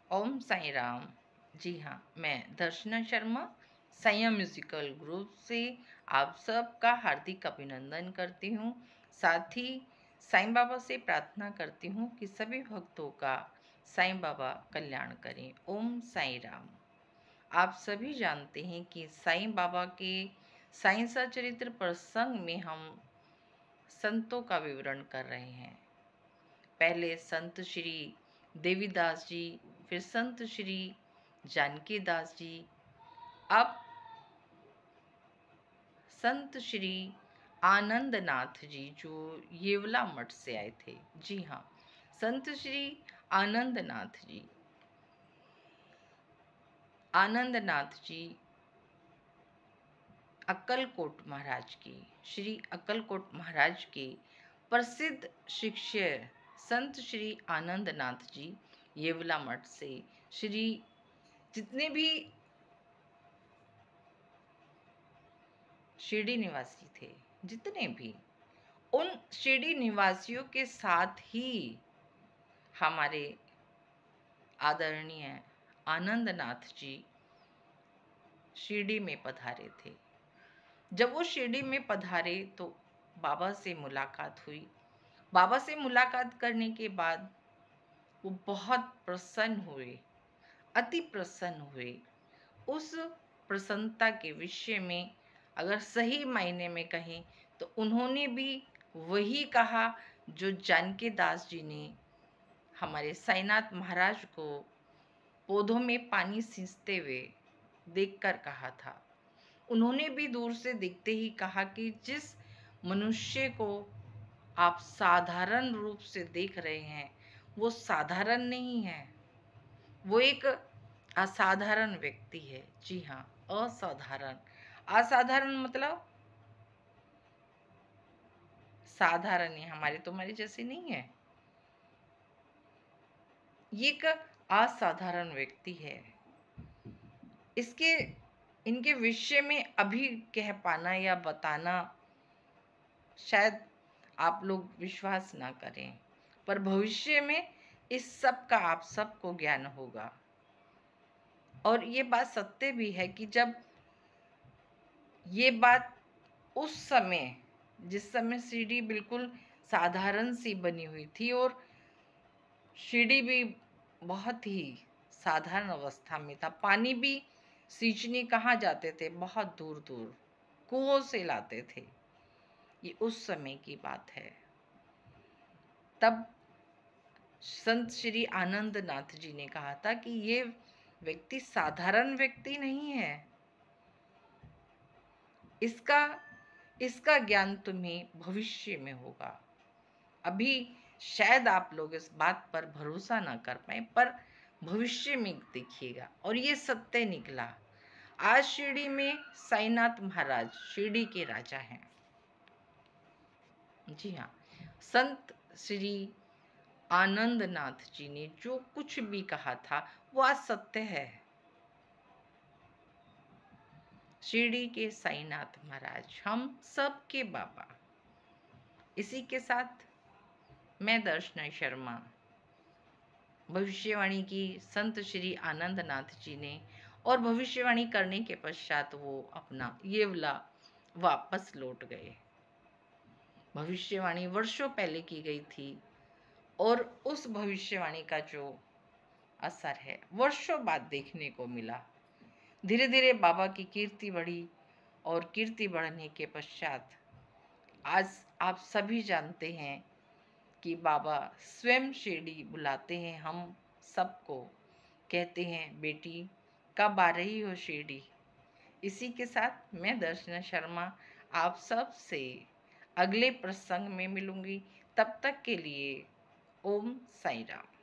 ओम साईं राम। जी हाँ, मैं दर्शना शर्मा संयम म्यूजिकल ग्रुप से आप सबका हार्दिक अभिनंदन करती हूँ। साथ ही साईं बाबा से प्रार्थना करती हूँ कि सभी भक्तों का साईं बाबा कल्याण करें। ओम साईं राम। आप सभी जानते हैं कि साईं बाबा के साईं सचरित्र प्रसंग में हम संतों का विवरण कर रहे हैं। पहले संत श्री देवीदास जी, फिर संत श्री जानकी दास जी, अब संत श्री आनंदनाथ जी जो येवला मठ से आए थे। जी हाँ, संत श्री आनंदनाथ जी। आनंदनाथ जी अक्कलकोट महाराज की, श्री अक्कलकोट महाराज के प्रसिद्ध शिष्य संत श्री आनंदनाथ जी येवला मठ से श्री जितने भी शिरडी निवासी थे, जितने भी उन शिरडी निवासियों के साथ ही हमारे आदरणीय आनंदनाथ जी शिरडी में पधारे थे। जब वो शिरडी में पधारे तो बाबा से मुलाकात हुई। बाबा से मुलाकात करने के बाद वो बहुत प्रसन्न हुए, अति प्रसन्न हुए। उस प्रसन्नता के विषय में अगर सही मायने में कहें तो उन्होंने भी वही कहा जो जानकी दास जी ने हमारे साईनाथ महाराज को पौधों में पानी सींचते हुए देखकर कहा था। उन्होंने भी दूर से देखते ही कहा कि जिस मनुष्य को आप साधारण रूप से देख रहे हैं वो साधारण नहीं है, वो एक असाधारण व्यक्ति है। जी हाँ, असाधारण। असाधारण मतलब साधारण है, हमारे तुम्हारे जैसे नहीं है। ये एक असाधारण व्यक्ति है। इसके इनके विषय में अभी कह पाना या बताना शायद आप लोग विश्वास ना करें, पर भविष्य में इस सब का आप सबको ज्ञान होगा। और ये बात सत्य भी है कि जब ये बात उस समय, जिस समय सीढ़ी बिल्कुल साधारण सी बनी हुई थी और सीढ़ी भी बहुत ही साधारण अवस्था में था, पानी भी सींचने कहाँ जाते थे, बहुत दूर दूर कुओं से लाते थे। ये उस समय की बात है। तब संत श्री आनंदनाथ जी ने कहा था कि ये व्यक्ति साधारण व्यक्ति नहीं है, इसका ज्ञान तुम्हें भविष्य में होगा। अभी शायद आप लोग इस बात पर भरोसा ना कर पाए, पर भविष्य में देखिएगा। और ये सत्य निकला। आज शिरडी में साईनाथ महाराज शिरडी के राजा हैं। जी हाँ, संत श्री आनंदनाथ जी ने जो कुछ भी कहा था वो आज सत्य है। शिरडी के साईनाथ महाराज हम सब के बाबा। इसी के साथ मैं दर्शना शर्मा भविष्यवाणी की संत श्री आनंदनाथ जी ने, और भविष्यवाणी करने के पश्चात वो अपना येवला वापस लौट गए। भविष्यवाणी वर्षों पहले की गई थी और उस भविष्यवाणी का जो असर है वर्षों बाद देखने को मिला। धीरे धीरे बाबा की कीर्ति बढ़ी और कीर्ति बढ़ने के पश्चात आज आप सभी जानते हैं कि बाबा स्वयं शिरडी बुलाते हैं हम सबको, कहते हैं बेटी कब आ रही हो शिरडी। इसी के साथ मैं दर्शना शर्मा आप सब से अगले प्रसंग में मिलूंगी। तब तक के लिए ओम साईं राम।